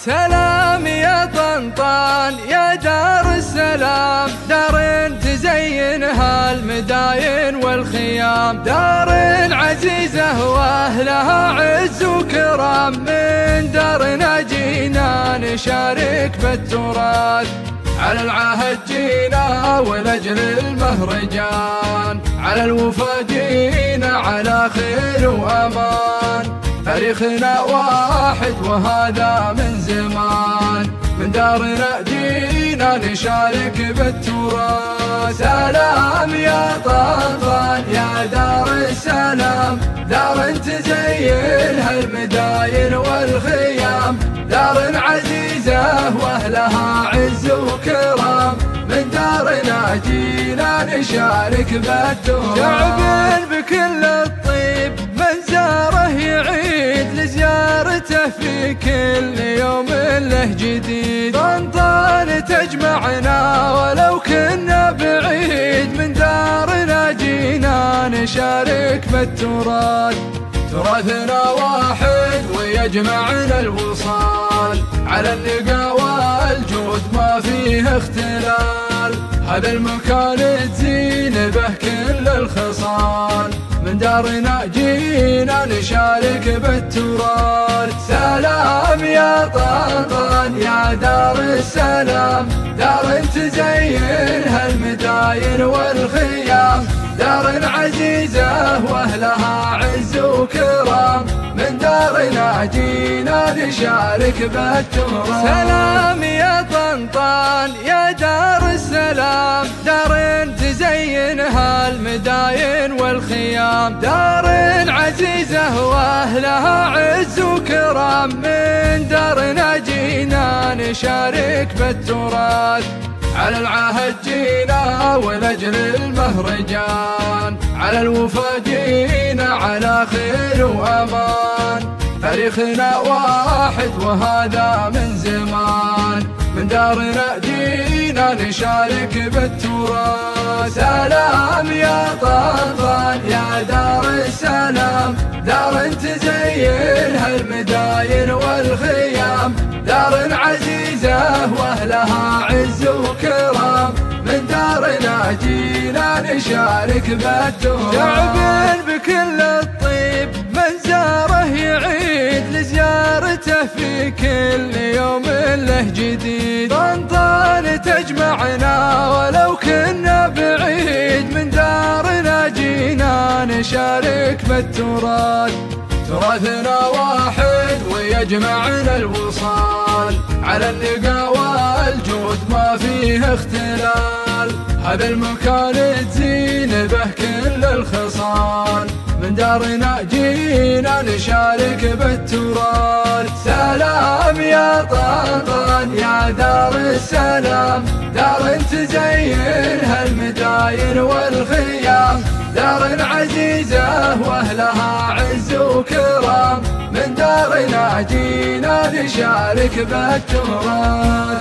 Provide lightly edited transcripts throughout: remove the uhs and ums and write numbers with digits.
سلام يا طنطان يا دار السلام، دار تزينها المداين والخيام، دار عزيزة واهلها عز وكرام، من دارنا جينا نشارك بالتراث، على العهد جينا ولأجل المهرجان، على الوفا جينا على خير وأمان، تاريخنا واحد وهذا من زمان، من دارنا جينا نشارك بالتراث. سلام يا طنطان يا دار السلام، دار تزينها المداين والخيام، دار عزيزة واهلها عز وكرام، من دارنا جينا نشارك بالتراث. شعب بكل الطيب من زاره يعيد لزيارته في كل يوم له جديد، طنطان تجمعنا ولو كنا بعيد، من دارنا جينا نشارك بالتراث، تراثنا واحد ويجمعنا الوصال، على اللقا والجود ما فيه اختلال، هذا المكان تزين به كل الخصال، من دارنا جينا نشارك بالتراث. سلام يا طنطان يا دار السلام، دار تزينها المداين والخيام، دار عزيزة واهلها عز وكرام، من دارنا جينا نشارك بالتراث. سلام يا طنطان يا دار السلام، دار تزينها المداين والخيام، دار عزيزة واهلها عز وكرام، من دارنا جينا نشارك بالتراث، على العهد جينا ولأجل المهرجان، على الوفا جينا على خير وأمان، تاريخنا واحد وهذا من زمان، من دارنا جينا نشارك بالتراث. سلام يا طنطان يا دار السلام، دار تزينها المداين والخيام، دار عزيزة واهلها عز وكرام، من دارنا جينا نشارك بالتراث. شعب بكل الطيب من زاره يعيد لزيارته في كل يوم له جديد، طنطان تجمعنا ولو كنا بعيد، من دارنا جينا نشارك بالتراث، تراثنا واحد ويجمعنا الوصال، على اللقا والجود ما فيه اختلال، هذا المكان تزين به كل الخصال، من دارنا جينا نشارك بالتراث. سلام يا طنطان يا دار السلام، دار تزينها المداين والخيام، دار عزيزة واهلها عز وكرام، من دارنا جينا نشارك بالتراث.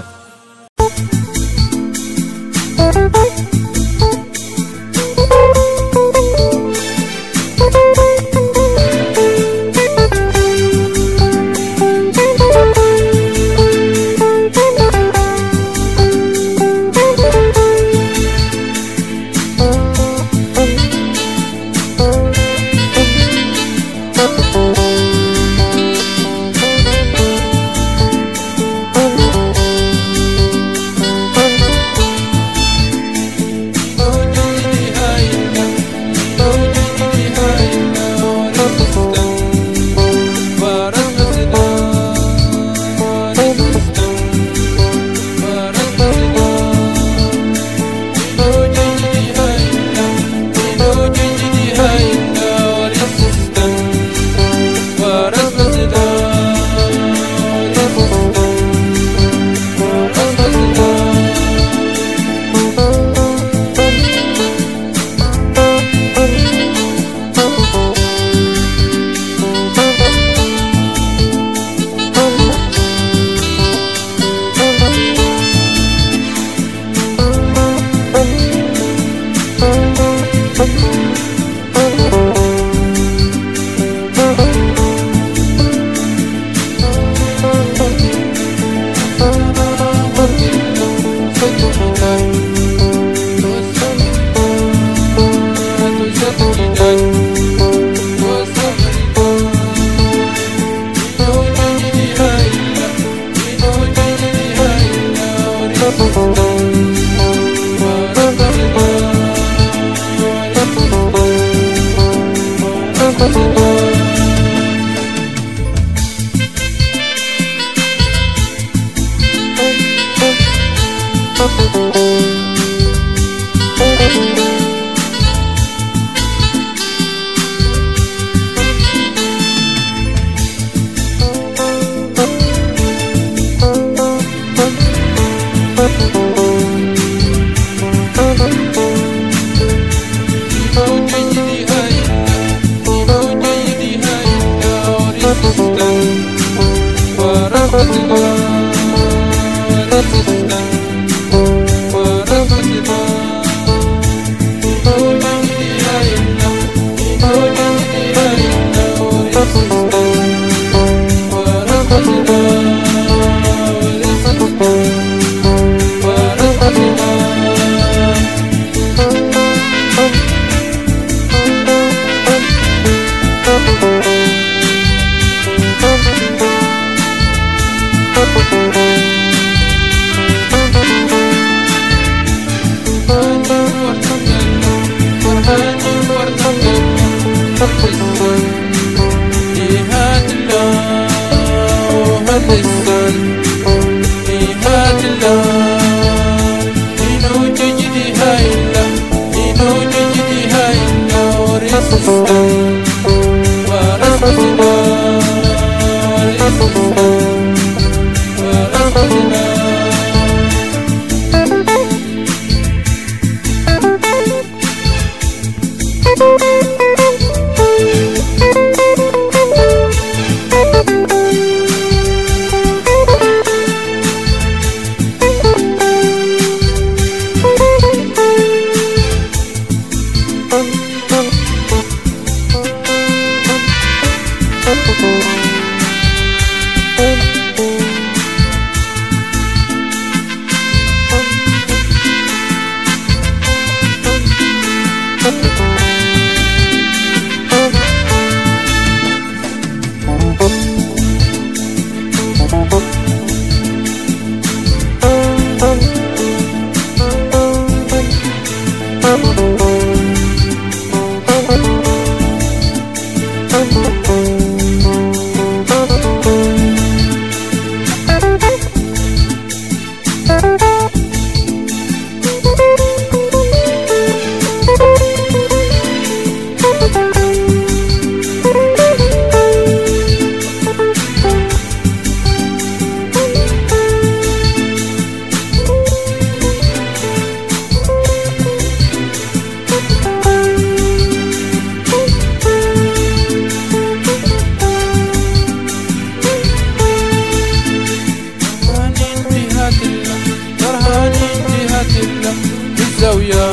الزاوية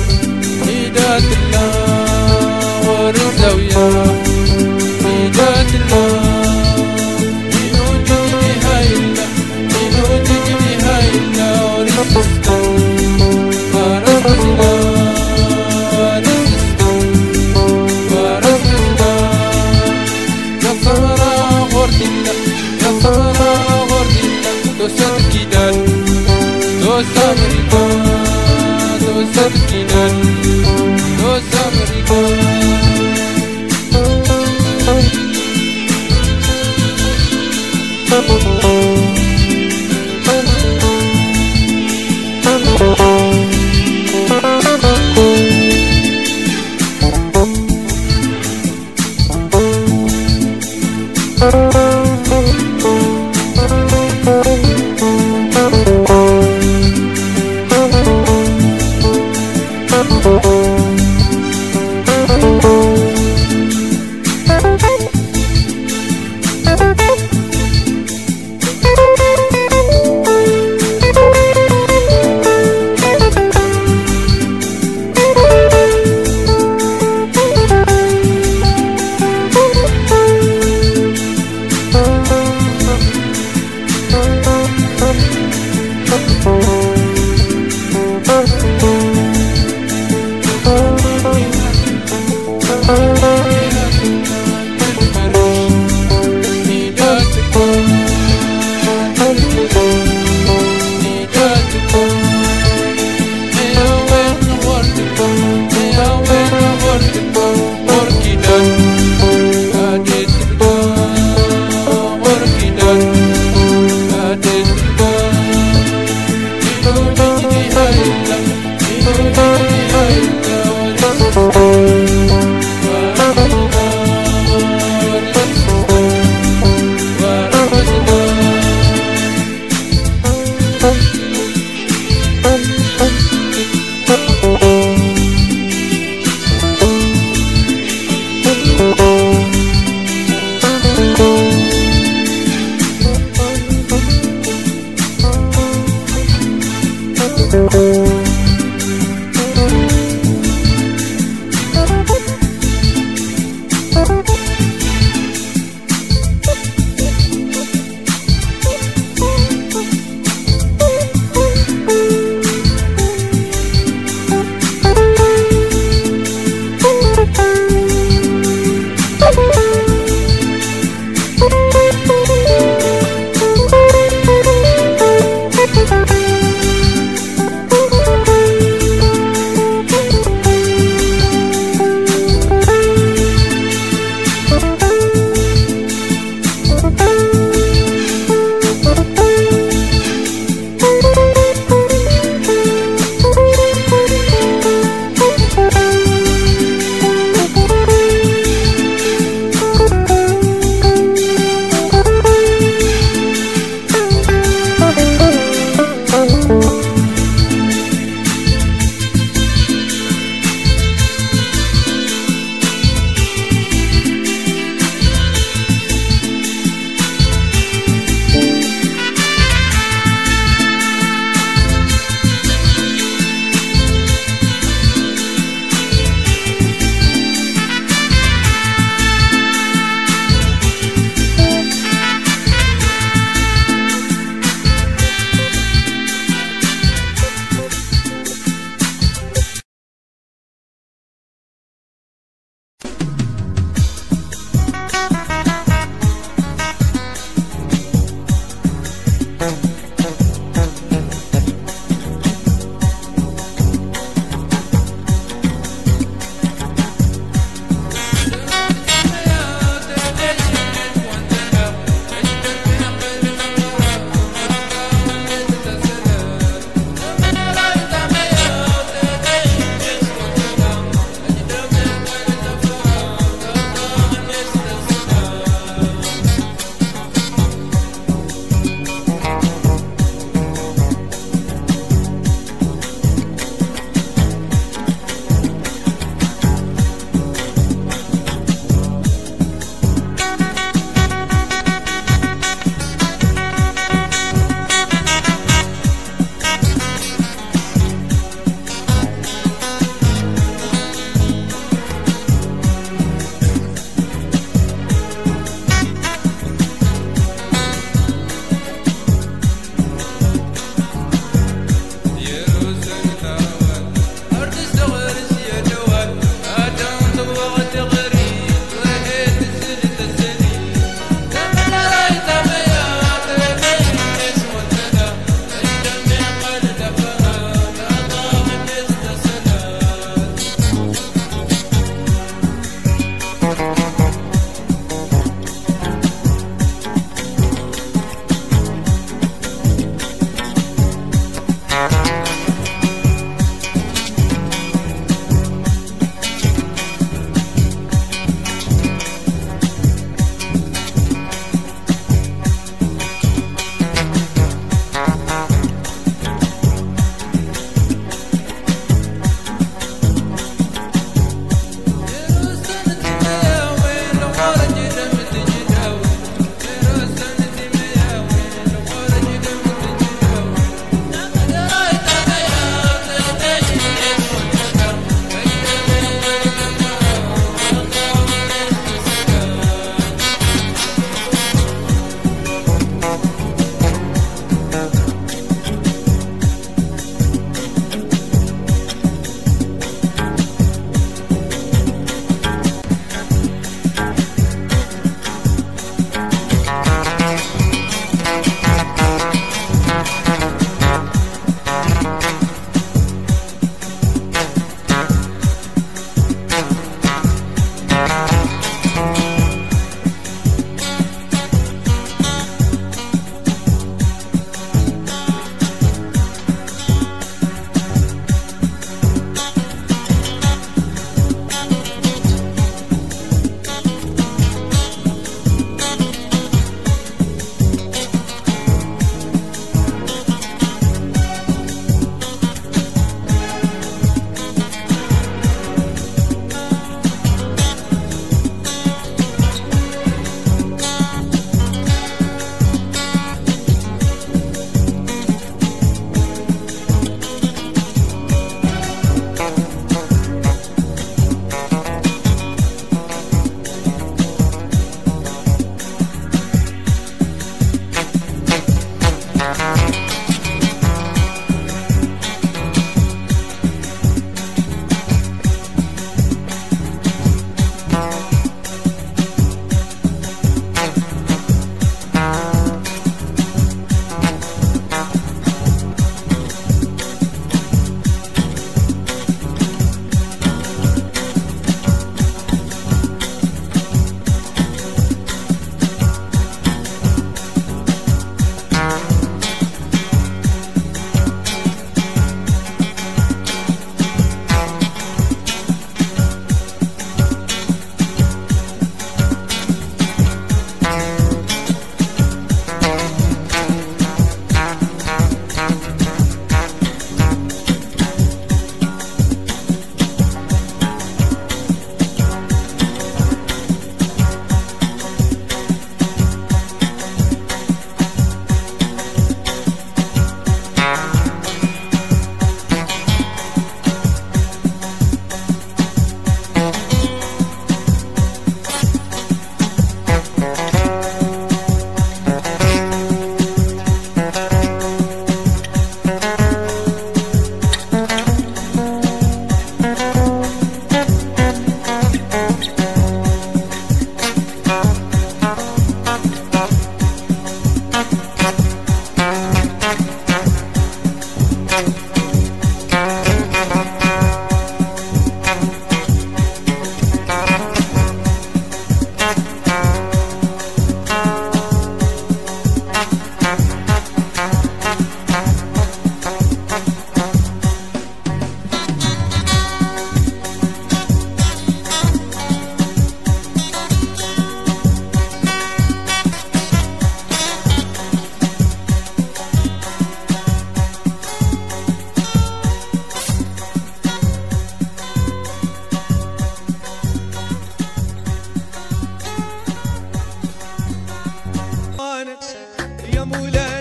هداية الله ور الزاوية هداية الله ينوجد بها إلا ينوجد بها إلا ور السستان ورسلنا ورسلنا يا صغرى غرد الله يا صغرى غرد الله دوسات كيدان دوس أمريكا دوس الكنان دوس أمريكا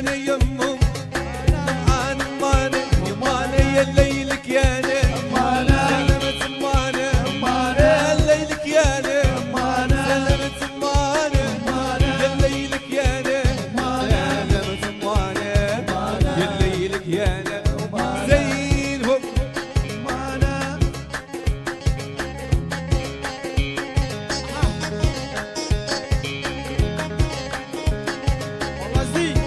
يمانا يمو معانا مانا يمانا يا ليلك يانا سلامة مانا يا ليلك يانا سلامة مانا يا ليلك يانا سلامة مانا يا ليلك يانا زينهم مانا والله زين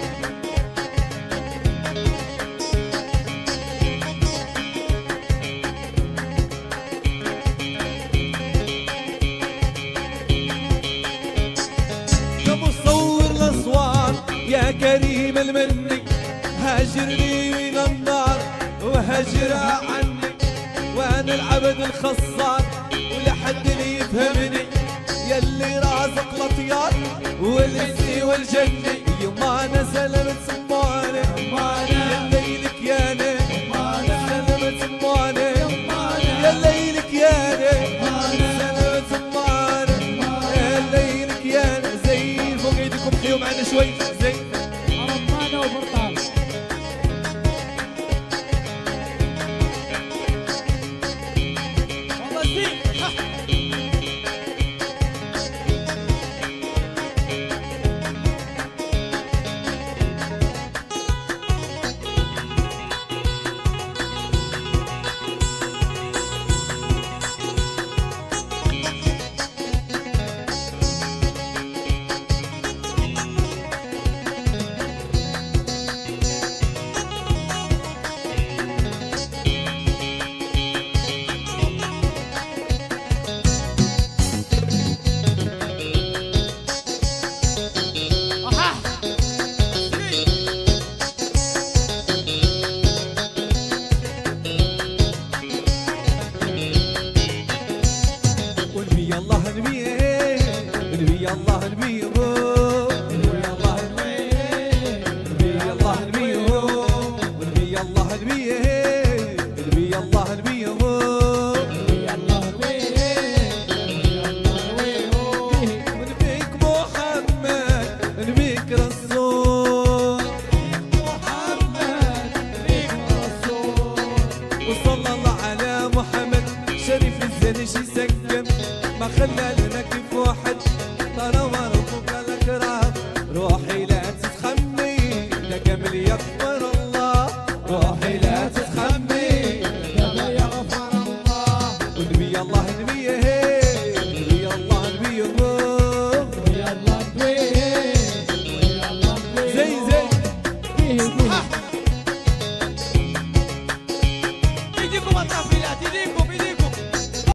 كمصور الاصوات يا كريم المني هاجرني من النار وهجر عني وانا العبد الخصار ولا حد اللي يفهمني يلي رازق الاطيار والانسي والجني يما انا سلامة سمانة يا ليلك يانا سلامة سمانة يا ليلك يانا سلامة سمانة يا ليلك يانا زين فوق ايدكم حيوا معنا شوي زين رمانة وبرطان والله زين ونبي الله نبي نبي الله نبي نبي الله نبي نبي الله نبي ونبي الله نبي نبي الله نبي ونبيك محمد نبيك رسول وصلى الله على محمد شريف الزنش يسكن ما خلى لنا كيف واحد